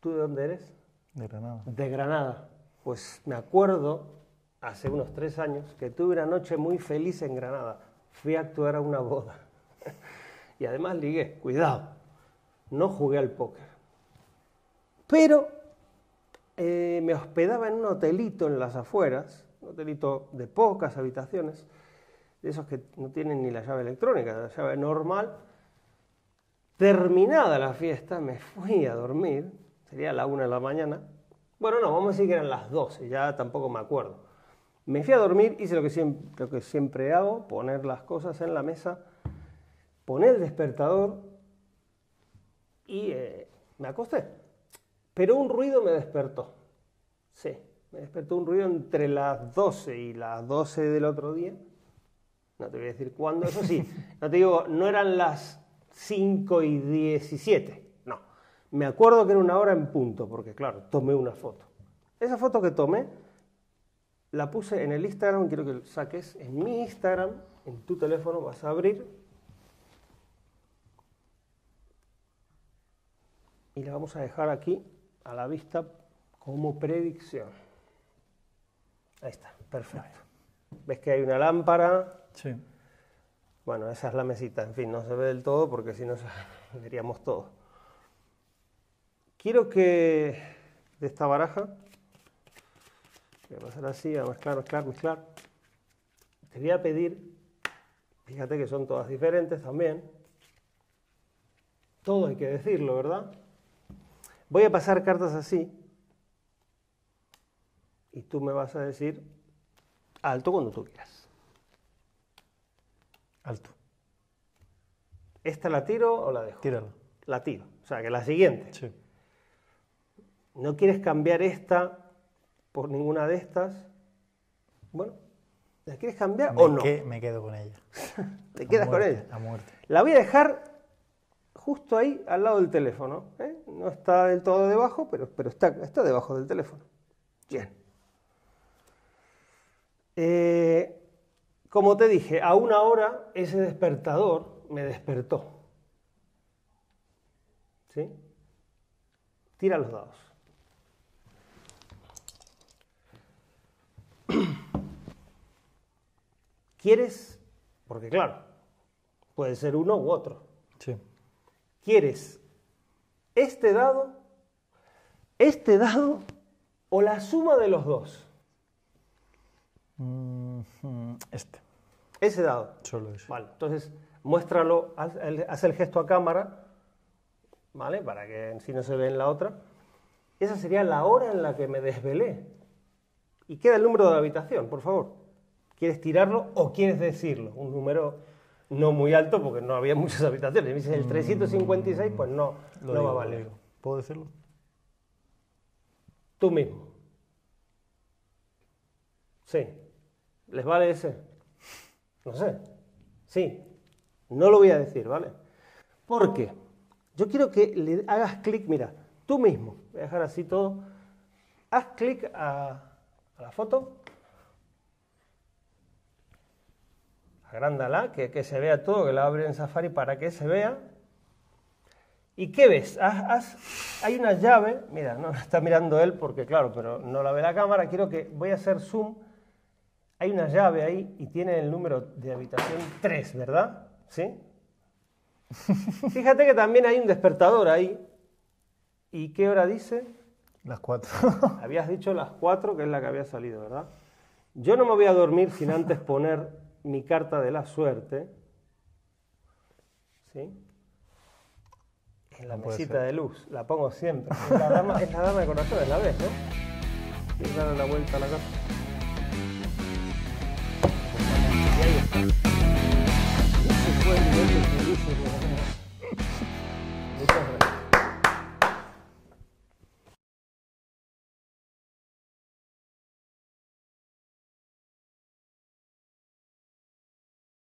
¿Tú de dónde eres? De Granada. De Granada. Pues me acuerdo, hace unos 3 años, que tuve una noche muy feliz en Granada. Fui a actuar a una boda. Y además ligué, cuidado, no jugué al póker. Pero me hospedaba en un hotelito en las afueras, un hotelito de pocas habitaciones, de esos que no tienen ni la llave electrónica, la llave normal. Terminada la fiesta, me fui a dormir, sería la 1 de la mañana. Bueno, no, vamos a decir que eran las 12, ya tampoco me acuerdo. Me fui a dormir, hice lo que siempre hago, poner las cosas en la mesa, poner el despertador y me acosté. Pero un ruido me despertó. Sí, me despertó un ruido entre las 12 y las 12 del otro día. No te voy a decir cuándo, eso sí. No te digo, no eran las 5:17. No. Me acuerdo que era una hora en punto, porque claro, tomé una foto. Esa foto que tomé, la puse en el Instagram, quiero que saques en mi Instagram, en tu teléfono, vas a abrir. Y la vamos a dejar aquí, a la vista, como predicción. Ahí está, perfecto. ¿Ves que hay una lámpara? Sí. Bueno, esa es la mesita, en fin, no se ve del todo porque si no veríamos todo. Quiero que de esta baraja, voy a pasar así, a mezclar, mezclar, mezclar. Te voy a pedir, fíjate que son todas diferentes también. Todo hay que decirlo, ¿verdad? Voy a pasar cartas así y tú me vas a decir alto cuando tú quieras. Alto. ¿Esta la tiro o la dejo? Tíralo. La tiro. O sea, que la siguiente. Sí. ¿No quieres cambiar esta por ninguna de estas? Bueno, ¿la quieres cambiar o no? Me quedo con ella. ¿Te quedas con ella? A muerte. La voy a dejar justo ahí, al lado del teléfono. No está del todo debajo, pero está debajo del teléfono. Bien. Como te dije, a una hora ese despertador me despertó. ¿Sí? Tira los dados. ¿Quieres? Porque claro, puede ser uno u otro. Sí. ¿Quieres este dado o la suma de los dos? Este. Ese dado. Solo ese. Vale, entonces muéstralo, haz el gesto a cámara, ¿vale? Para que si no se ve en la otra. Esa sería la hora en la que me desvelé. Y queda el número de la habitación, por favor. ¿Quieres tirarlo o quieres decirlo? Un número no muy alto porque no había muchas habitaciones. Si me dices el 356, pues no va a valer. ¿Puedo decirlo? Tú mismo. Sí. ¿Les vale ese? No sé. Sí. No lo voy a decir, ¿vale? Porque yo quiero que le hagas clic, mira, tú mismo. Voy a dejar así todo. Haz clic a la foto. Agrándala, que se vea todo, que la abre en Safari para que se vea. ¿Y qué ves? Hay una llave, mira, no la está mirando él porque claro, pero no la ve la cámara, voy a hacer zoom. Hay una llave ahí y tiene el número de habitación 3, ¿verdad? ¿Sí? Fíjate que también hay un despertador ahí. ¿Y qué hora dice? Las 4. Habías dicho las 4, que es la que había salido, ¿verdad? Yo no me voy a dormir sin antes poner mi carta de la suerte, ¿sí? En la mesita de luz, la pongo siempre. Es la dama de corazones, la ves, ¿no? Tienes que darle la vuelta a la carta. Y ahí está.